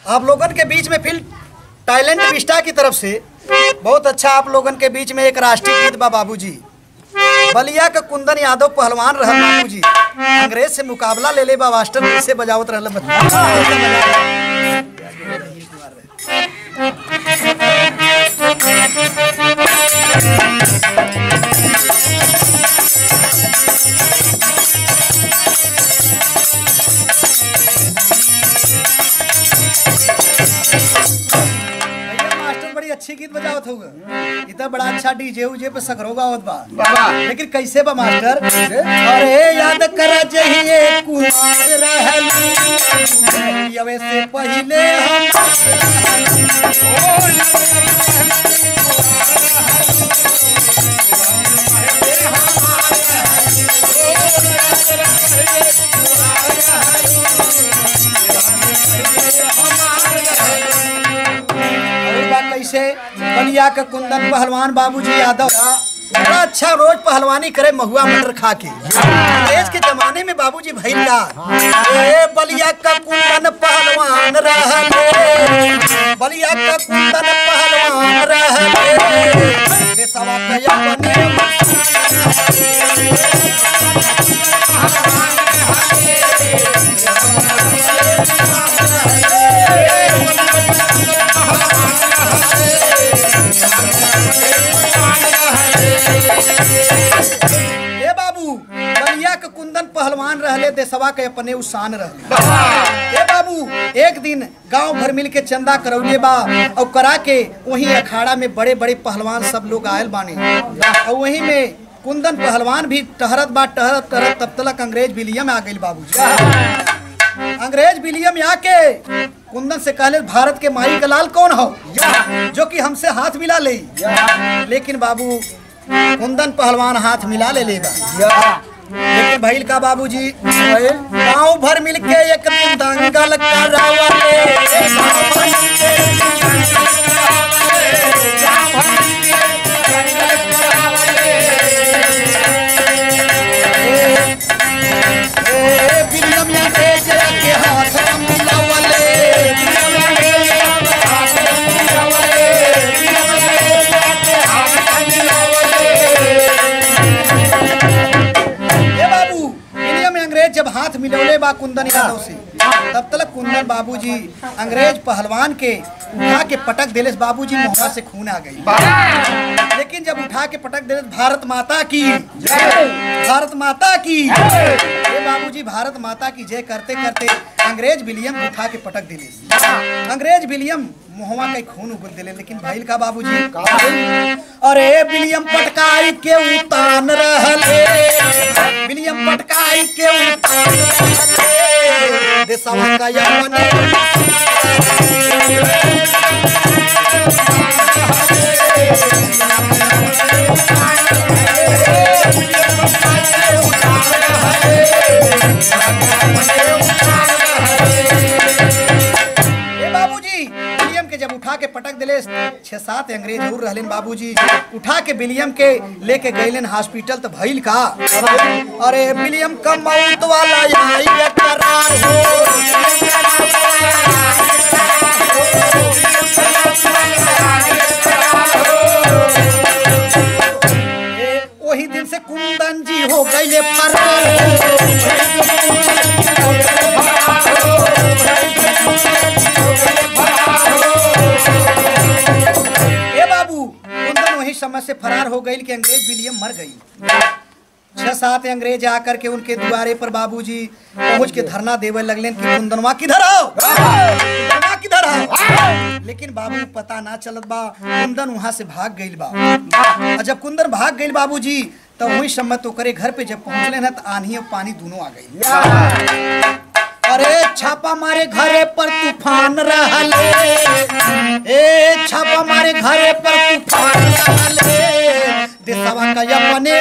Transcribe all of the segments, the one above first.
आप लोगन के बीच में फिल्म टैलेंट विस्टा की तरफ से बहुत अच्छा आप लोगन के बीच में एक राष्ट्रीय गीत बा बाबूजी। बलिया का कुंदन यादव पहलवान रहल बाबूजी, अंग्रेज से मुकाबला ले ले बा मास्टर कैसे बजावत रहल अच्छी गीत बजावत होगा। इतना बड़ा अच्छा डीजे उजे पे सकरोगा होत बा, लेकिन कैसे बा मास्टर? अरे याद कर जहिए कुमार रहलू यवे से पहले हम कैसे बलिया का कुंदन पहलवान बाबूजी यादव बड़ा अच्छा रोज पहलवानी करे महुआ मटर खा के। अंग्रेज के जमाने में बाबूजी भइल का बलिया का कुंदन पहलवान रहले, बलिया का कुंदन पहलवान रहले देशवा बाबू बलिया के कुंदन पहलवान रहले देशवा के अपने उसान रहले। बाबू एक दिन गांव भर मिल के चंदा करौले बा और करा के वहीं अखाड़ा में बड़े बड़े पहलवान सब लोग आयल बाने और वहीं में कुंदन पहलवान भी टहरत बा टहरत टहरत तब तक अंग्रेज विलियम आ गई बाबूजी। अंग्रेज विलियम आके कुंदन से कहले भारत के माई का लाल कौन हो जो कि हमसे हाथ मिला ले, लेकिन बाबू कुंदन पहलवान हाथ मिला ले लेकिन भइल का बाबूजी गांव भर मिलके एक दिन दंगल करावले। विलियम अंग्रेज के हाथ मिलावले जब हाथ मिलौले बा कुंदन यादव से तब तक कुंदन बाबूजी अंग्रेज पहलवान के उठा के पटक देले बाबूजी मुंह से खून आ गई। लेकिन जब उठा के पटक देले भारत माता की भारत माता की बाबूजी भारत माता की जय करते करते अंग्रेज विलियम उठा के पटक दिले। अंग्रेज विलियम मुहवा के खून उगल दिले, लेकिन भइल का बाबूजी अरे विलियम पटकाई के उतान रहले, विलियम पटकाई के उतान रहले देशवा का यमने जब उठा के पटक दिले 6-7 अंग्रेज और रहलन बाबूजी उठा के विलियम के लेके गइलन हॉस्पिटल। तो भइल का अरे विलियम का मौत वाला आई करार हो वही दिन से कुंदन जी हो गए फरार। समय से फरार हो गई कि अंग्रेज विलियम मर गई। 6-7 अंग्रेज आकर के उनके द्वारे पर बाबूजी पहुंच के धरना देवे लगलेन कि कुंदनवा किधर आओ, कुंदनवा किधर आओ। लेकिन बाबू पता ना चलत बा, कुंदन वहां से भाग गई बा। जब कुंदन भाग गई बाबूजी तो वही समय तो करे घर पे जब पहुंचले ना तो आंधी और पानी दोनों आ गई। अरे छापा मारे घरे पर तूफान रहले, ए छापा मारे घरे पर तूफान रहले देशवा का यमने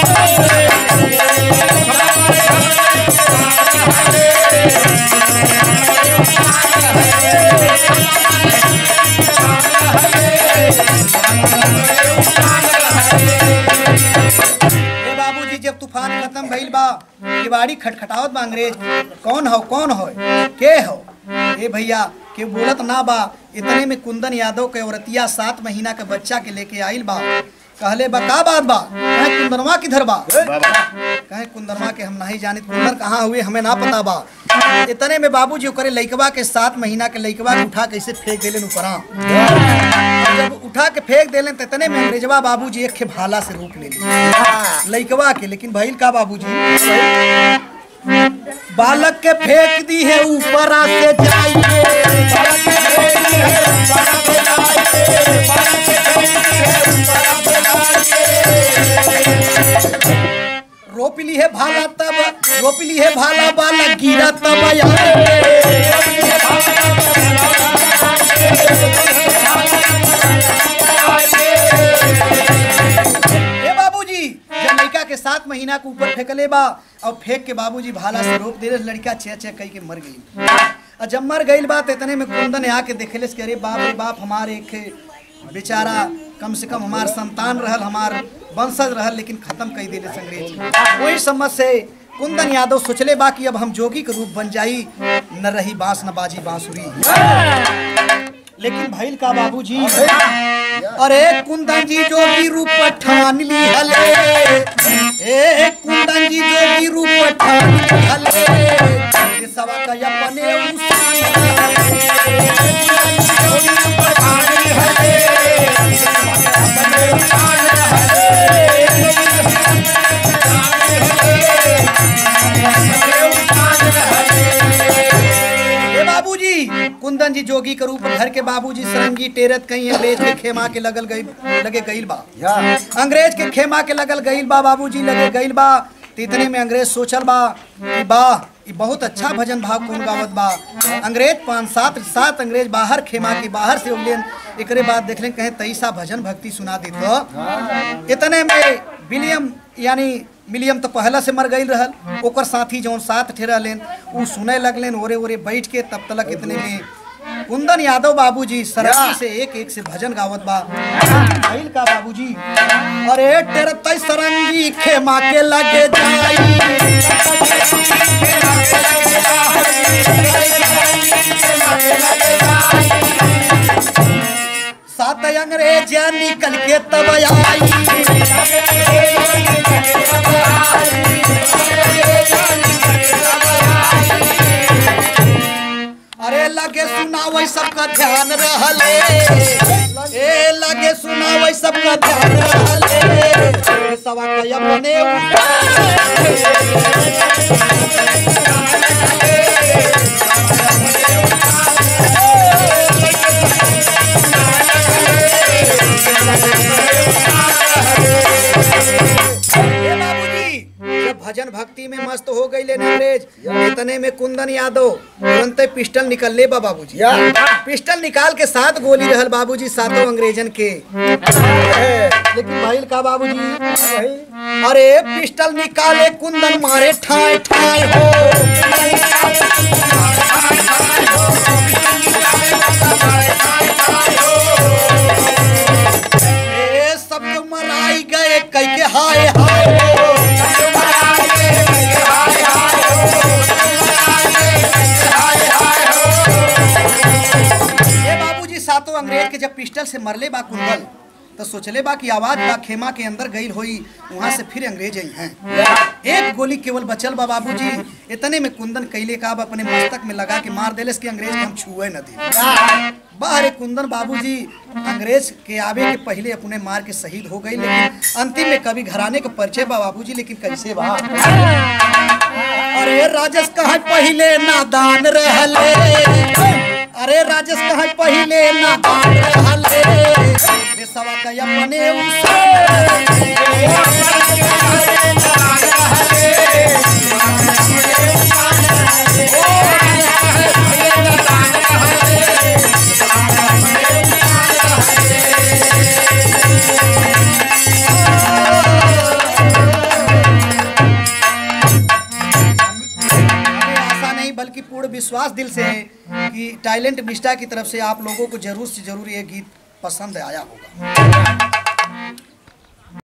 बाबूजी जब तूफान खत्म भइल बा किवाड़ी खटखटावत बा अंग्रेज कौन हो के हो ए भैया कि बोलत ना बा। इतने में कुंदन यादव के औरतिया 7 महीना के बच्चा के लेके आइल बा। कहले बा का बात बा? कहे कुंदनवा किधर बा? कहे कुंदनवा के हम नहीं जानित, कुंदन कहाँ हुए हमें ना पता बा। इतने में बाबूजी ओकरे लइकवा के 7 महीना के लइकवा के उठा कैसे फेंक देलन ऊपरा। जब उठा के फेंक देलन त इतने में अंग्रेजवा बाबूजी एक खे भाला से रोक लेली लइकवा के। लेकिन भइल का बाबूजी, बालक के फेंक दी है ऊपर से जाइए, रोपली है भाला तब, रोपली है भाला बालक गिरा तब बाबूजी जब लड़का के 7 महीना के ऊपर फेंकले बा और फेंक के बाबूजी भाला से रोक दे, लड़का छे छे कही के मर गई। और जब मर गई बात इतने में कुंदन आके देखेले कि अरे बाप रे बाप, हमारे एक बेचारा कम से कम हमार संतान रहल, हमार वंशज रहल, लेकिन खत्म कर दिले अंग्रेज। वही समझ से कुंदन यादव सोचले बा कि अब हम जोगी के रूप बन जाई, न रही बांस न बाजी बांसुरी। लेकिन भइल का बाबूजी, अरे कुंदन जी जोगी रूप ठान ली हले, ए कुंदन जी जोगी रूप ठान ली हले, सवा का अपने बाबूजी कुंदन जी जोगी के रूप घर के बाबूजी सरंगी टेरत कहीं अंग्रेज के खेमा के लगे गईल बा। अंग्रेज के खेमा के लगल गईल बा बाबूजी, लगे गईल बा। इतने में अंग्रेज सोचल बा कि वाह ये बहुत अच्छा भजन भाव कौन गावत बा। अंग्रेज 5-7 अंग्रेज बाहर खेमा के बाहर से उगलेन। एकरे बाद देखलें कहे तैसा भजन भक्ति सुना दी तो। इतने में विलियम तो पहला से मर गई रहल, ओकर साथी जौन 7 ठे लेन उ सुने लगलेन ओरे ओरे बैठ के। तब तलक इतने में कुंदन यादव बाबूजी सरंगी से एक से भजन गावत बा। भइल का बाबूजी, अरे टेरतई सरंगी खेमा के लगे जाई, 7 अंग्रेज निकल के तब आई, अरे लगे सुनावै सबका ध्यान रहले, ए लगे सुनावै सबका ध्यान रहले, सवा का अपने भजन भक्ति में मस्त हो गई लेने अंग्रेज। इतने में कुंदन यादव तुरंत पिस्टल निकल ले बाबूजी, पिस्टल निकाल के 7 गोली रहल बाबूजी 7 अंग्रेजन के। लेकिन भाईल का बाबूजी, अरे पिस्टल निकाले कुंदन मारे ठाए ठाए हो, सब मराई गए कई के हाय हाय हो, तो अंग्रेज के जब पिस्टल से मरले बा कुंदन तो सोचले बा कि आवाज बा खेमा के अंदर गई होई, वहां से फिर अंग्रेज आई हैं। एक गोली केवल बचल बा बाबूजी। इतने में कुंदन कैले का अपने मस्तक में लगा के मार देले कि अंग्रेज के हम छुए न दे। बाहर कुंदन बाबूजी अंग्रेज के आवे के पहले अपने मार के शहीद हो गई। लेकिन अंतिम में कभी घराने का परिचय बा बाबूजी, लेकिन कैसे बा, अरे राजेश कहा पहले नादान रहले, अरे राजेश कहा पहले नादान रहले, सवा का अपने बल्कि पूर्ण विश्वास दिल से है कि टैलेंट मिस्टा की तरफ से आप लोगों को जरूर से जरूर ये गीत पसंद आया होगा।